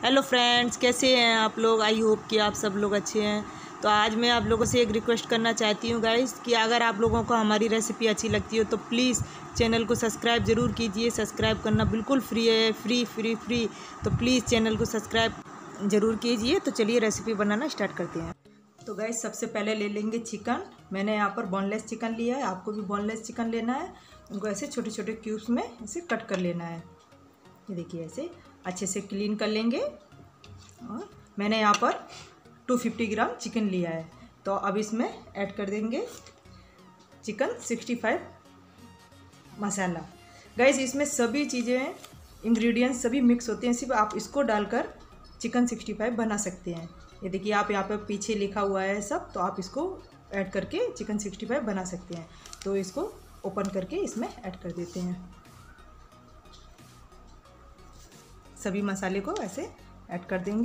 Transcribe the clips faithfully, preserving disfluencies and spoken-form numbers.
Hello friends, कैसे हैं आप लोग। आई होप कि आप सब लोग अच्छे हैं। तो आज मैं आप लोगों से एक रिक्वेस्ट करना चाहती हूँ गाइस कि अगर आप लोगों को हमारी रेसिपी अच्छी लगती हो तो प्लीज़ चैनल को सब्सक्राइब ज़रूर कीजिए। सब्सक्राइब करना बिल्कुल फ्री है, फ्री फ्री फ्री। तो प्लीज़ चैनल को सब्सक्राइब ज़रूर कीजिए। तो चलिए रेसिपी बनाना स्टार्ट करते हैं। तो गाइस सबसे पहले ले लेंगे चिकन। मैंने यहाँ पर बोनलेस चिकन लिया है, आपको भी बोनलेस चिकन लेना है। उनको ऐसे छोटे छोटे क्यूब्स में ऐसे कट कर लेना है। ये देखिए ऐसे अच्छे से क्लीन कर लेंगे। और मैंने यहाँ पर दो सौ पचास ग्राम चिकन लिया है। तो अब इसमें ऐड कर देंगे चिकन पैंसठ मसाला। गाइस इसमें सभी चीज़ें इंग्रेडिएंट्स सभी मिक्स होते हैं, सिर्फ आप इसको डालकर चिकन पैंसठ बना सकते हैं। ये देखिए आप यहाँ पर पीछे लिखा हुआ है सब, तो आप इसको ऐड करके चिकन पैंसठ बना सकते हैं। तो इसको ओपन करके इसमें ऐड कर देते हैं। सभी मसाले को ऐसे ऐड कर देंगे।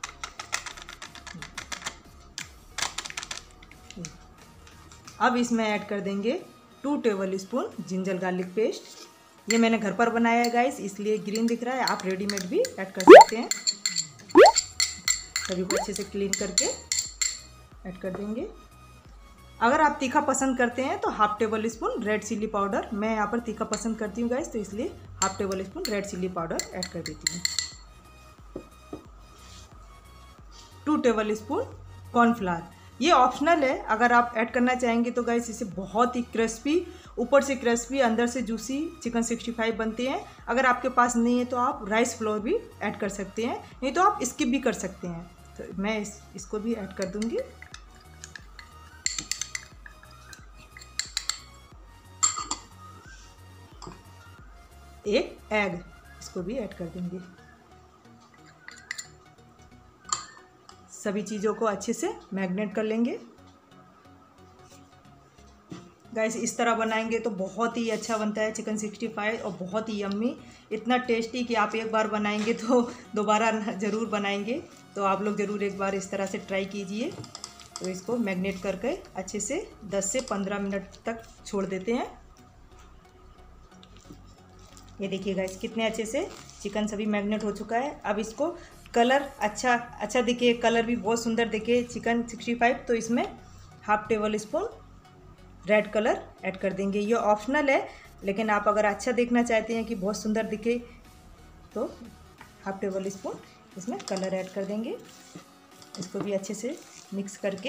अब इसमें ऐड कर देंगे two tablespoon ginger garlic paste. ये मैंने घर पर बनाया है गाइस, इसलिए ग्रीन दिख रहा है। आप रेडीमेड भी ऐड कर सकते हैं। सभी को अच्छे से क्लीन करके ऐड कर देंगे। अगर आप तीखा पसंद करते हैं तो half tablespoon red chilli powder, मैं यहाँ पर तीखा पसंद करती हूँ गाइस, तो इसलिए half tablespoon red chilli powder add कर देती हूँ। टू टेबल स्पून कॉर्नफ्लावर, ये ऑप्शनल है, अगर आप ऐड करना चाहेंगे तो गाइस इससे बहुत ही क्रिस्पी, ऊपर से क्रिस्पी अंदर से जूसी चिकन पैंसठ बनते हैं। अगर आपके पास नहीं है तो आप राइस फ्लोर भी ऐड कर सकते हैं, नहीं तो आप स्किप भी कर सकते हैं। तो मैं इस, इसको भी ऐड कर दूंगी। एक एग, इसको भी ऐड कर देंगे। सभी चीज़ों को अच्छे से मैरिनेट कर लेंगे। गाइस इस तरह बनाएंगे तो बहुत ही अच्छा बनता है चिकन पैंसठ और बहुत ही यम्मी, इतना टेस्टी कि आप एक बार बनाएंगे तो दोबारा ज़रूर बनाएंगे। तो आप लोग ज़रूर एक बार इस तरह से ट्राई कीजिए। तो इसको मैरिनेट करके अच्छे से दस से पंद्रह मिनट तक छोड़ देते हैं। ये देखिए गाइस कितने अच्छे से चिकन सभी मैरिनेट हो चुका है। अब इसको कलर अच्छा अच्छा दिखे, कलर भी बहुत सुंदर दिखे चिकन पैंसठ, तो इसमें half tablespoon red colour add कर देंगे। ये ऑप्शनल है, लेकिन आप अगर अच्छा देखना चाहते हैं कि बहुत सुंदर दिखे तो हाफ टेबल स्पून इसमें कलर ऐड कर देंगे। इसको भी अच्छे से मिक्स करके,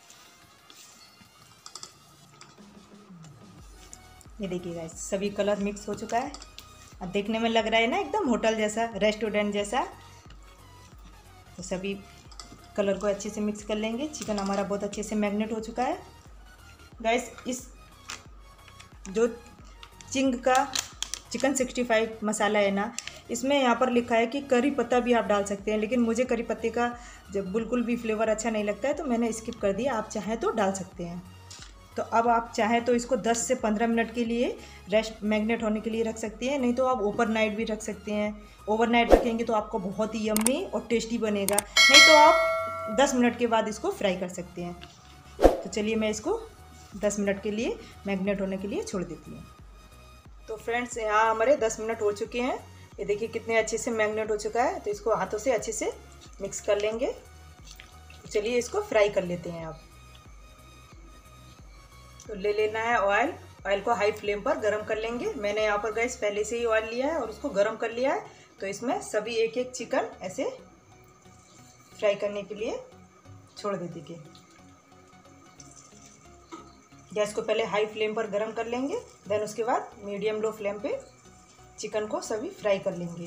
ये देखिए गाइस सभी कलर मिक्स हो चुका है। अब देखने में लग रहा है ना एकदम होटल जैसा, रेस्टोरेंट जैसा। तो सभी कलर को अच्छे से मिक्स कर लेंगे। चिकन हमारा बहुत अच्छे से मैरिनेट हो चुका है गाइस। इस जो चिंग का चिकन पैंसठ मसाला है ना, इसमें यहाँ पर लिखा है कि करी पत्ता भी आप डाल सकते हैं, लेकिन मुझे करी पत्ते का जब बिल्कुल भी फ्लेवर अच्छा नहीं लगता है तो मैंने स्किप कर दिया। आप चाहें तो डाल सकते हैं। तो अब आप चाहें तो इसको दस से पंद्रह मिनट के लिए रेस्ट मैरिनेट होने के लिए रख सकती हैं, नहीं तो आप ओवरनाइट भी रख सकते हैं। ओवरनाइट रखेंगे तो आपको बहुत ही यम्मी और टेस्टी बनेगा, नहीं तो आप दस मिनट के बाद इसको फ्राई कर सकते हैं। तो चलिए मैं इसको दस मिनट के लिए मैरिनेट होने के लिए छोड़ देती हूँ। तो फ्रेंड्स यहाँ हमारे दस मिनट हो चुके हैं। ये देखिए कितने अच्छे से मैरिनेट हो चुका है। तो इसको हाथों से अच्छे से मिक्स कर लेंगे। तो चलिए इसको फ्राई कर लेते हैं। आप तो ले लेना है ऑयल, ऑयल को हाई फ्लेम पर गरम कर लेंगे। मैंने यहाँ पर गैस पहले से ही ऑयल लिया है और उसको गरम कर लिया है। तो इसमें सभी एक एक चिकन ऐसे फ्राई करने के लिए छोड़ दे दीजिए। गैस को पहले हाई फ्लेम पर गरम कर लेंगे, देन उसके बाद मीडियम लो फ्लेम पे चिकन को सभी फ्राई कर लेंगे।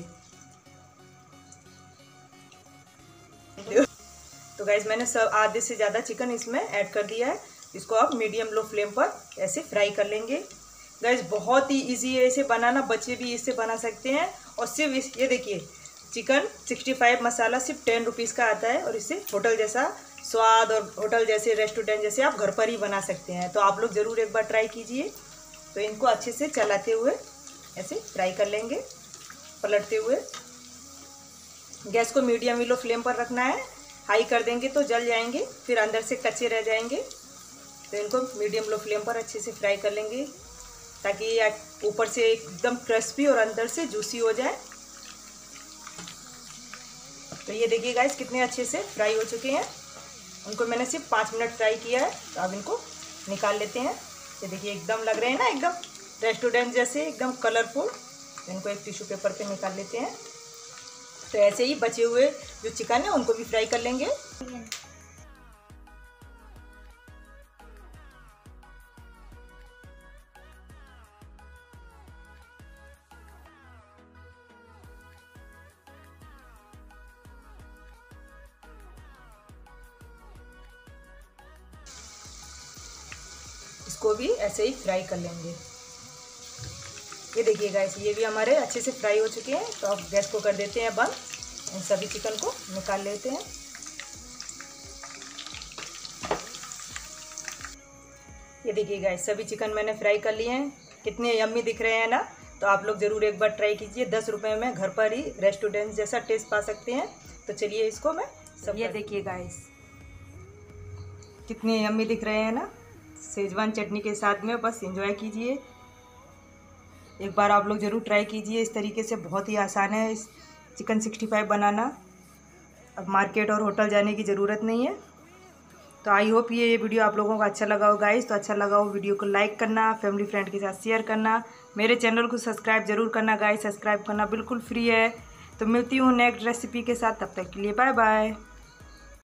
तो गैस मैंने सब आधे से ज़्यादा चिकन इसमें ऐड कर दिया है। इसको आप मीडियम लो फ्लेम पर ऐसे फ्राई कर लेंगे। गाइस बहुत ही इजी है इसे बनाना, बच्चे भी इससे बना सकते हैं। और सिर्फ इस ये देखिए चिकन पैंसठ मसाला सिर्फ टेन रुपीज़ का आता है, और इससे होटल जैसा स्वाद और होटल जैसे रेस्टोरेंट जैसे आप घर पर ही बना सकते हैं। तो आप लोग ज़रूर एक बार ट्राई कीजिए। तो इनको अच्छे से चलाते हुए ऐसे फ्राई कर लेंगे, पलटते हुए। गैस को मीडियम लो फ्लेम पर रखना है, हाई कर देंगे तो जल जाएंगे, फिर अंदर से कच्चे रह जाएंगे। तो इनको मीडियम लो फ्लेम पर अच्छे से फ्राई कर लेंगे, ताकि ये ऊपर से एकदम क्रिस्पी और अंदर से जूसी हो जाए। तो ये देखिए गाइस कितने अच्छे से फ्राई हो चुके हैं। उनको मैंने सिर्फ पाँच मिनट फ्राई किया है। तो अब इनको निकाल लेते हैं। ये देखिए एकदम लग रहे हैं ना एकदम रेस्टोरेंट जैसे, एकदम कलरफुल। तो इनको एक टिश्यू पेपर पे निकाल लेते हैं। तो ऐसे ही बचे हुए जो चिकन है उनको भी फ्राई कर लेंगे। इसको भी ऐसे ही फ्राई कर लेंगे। ये देखिए गाइस ये भी हमारे अच्छे से फ्राई हो चुके हैं। तो अब गैस को कर देते हैं बंद। इन सभी चिकन को निकाल लेते हैं। ये देखिए गाइस सभी चिकन मैंने फ्राई कर लिए हैं। कितने यम्मी दिख रहे हैं ना। तो आप लोग ज़रूर एक बार ट्राई कीजिए। दस रुपये में घर पर ही रेस्टोरेंट जैसा टेस्ट पा सकते हैं। तो चलिए इसको मैं सब, ये देखिए गाइस कितने यम्मी दिख रहे हैं ना। शेजवान चटनी के साथ में बस एंजॉय कीजिए। एक बार आप लोग ज़रूर ट्राई कीजिए। इस तरीके से बहुत ही आसान है इस चिकन सिक्सटी फाइव बनाना। अब मार्केट और होटल जाने की ज़रूरत नहीं है। तो आई होप ये ये वीडियो आप लोगों को अच्छा लगा हो गाइस। तो अच्छा लगा हो वीडियो को लाइक करना, फैमिली फ्रेंड के साथ शेयर करना, मेरे चैनल को सब्सक्राइब जरूर करना गाइस। सब्सक्राइब करना बिल्कुल फ्री है। तो मिलती हूँ नेक्स्ट रेसिपी के साथ, तब तक के लिए बाय बाय।